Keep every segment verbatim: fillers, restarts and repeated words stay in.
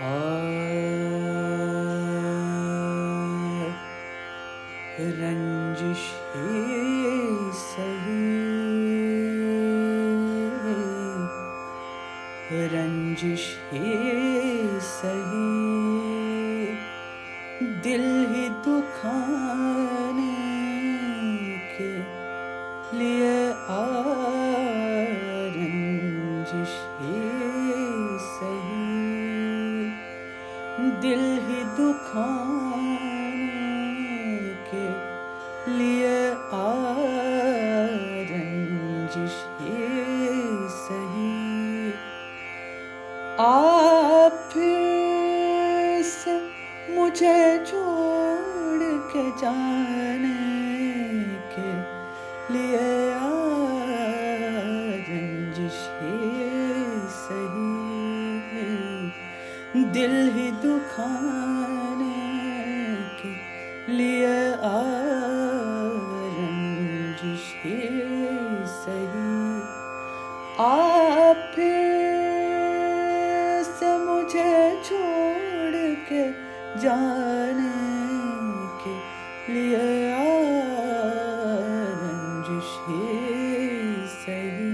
रंजिश ही सही, रंजिश ही सही, दिल ही दुखाने के लिए आ, रंजिश ही सही, दिल ही दुखाने के लिए आ, रंजिश ही सही। आप फिर से मुझे छोड़ के जाने के लिए आ, रंजिश ही सही, दिल ही दुखाने के लिए आ, रंजिश ही सही। आप फिर से मुझे छोड़ के जाने के लिए आ, रंजिश ही सही।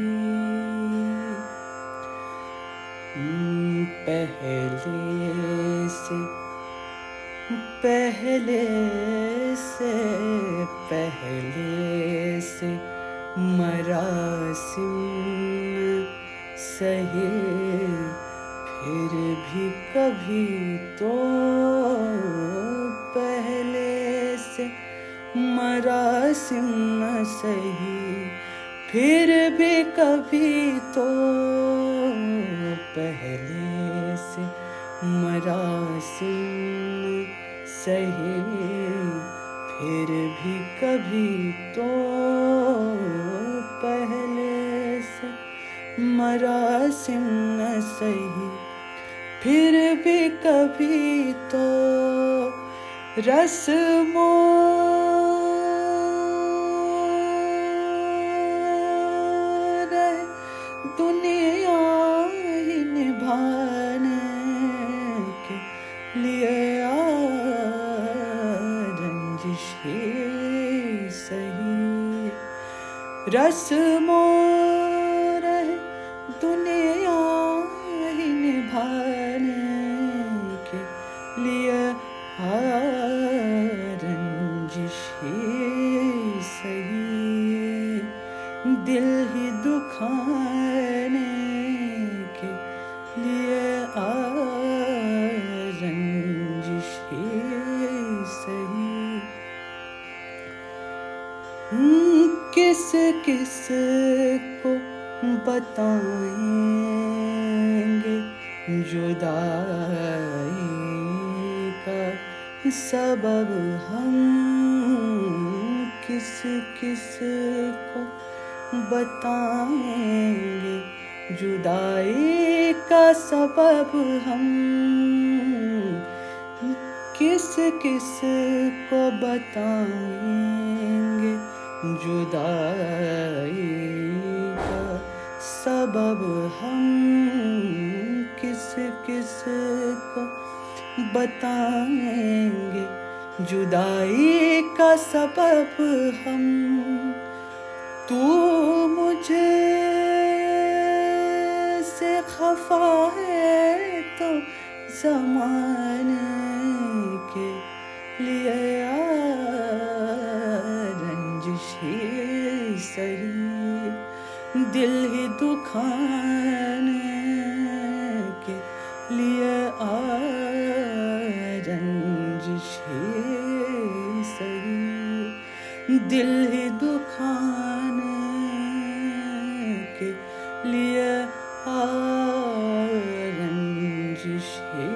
पहले से पहले से पहले से मरासिम सहे, फिर भी कभी तो पहले से मरासिम सही, फिर भी कभी तो पहले से मरासिम सहे, फिर भी कभी तो पहले से मरासिम सही, फिर भी कभी तो रस्मों रहे दुनिया ही निभाने के लिए आ, रंजिश ही सही। रस्मों रहे दुनिया ही निभाने के लिए आ, रंजिश ही सही, दिल ही दुखाने के लिए आ, रंजिश ही सही। किस किस को बताएंगे जुदाई का सबब हम, किस किस को बताएंगे जुदाई का सबब हम, किस किस को बताएंगे जुदाई का सबब हम, किस किस को बताएंगे जुदाई का सबब हम। तू मुझे से खफा है तो ज़माने के लिए आ, रंजिश ही सही, दिल ही दुखाने के लिए आ, रंजिश ही सही, दिल ही दुखाने के लिए आ, रंजिश ही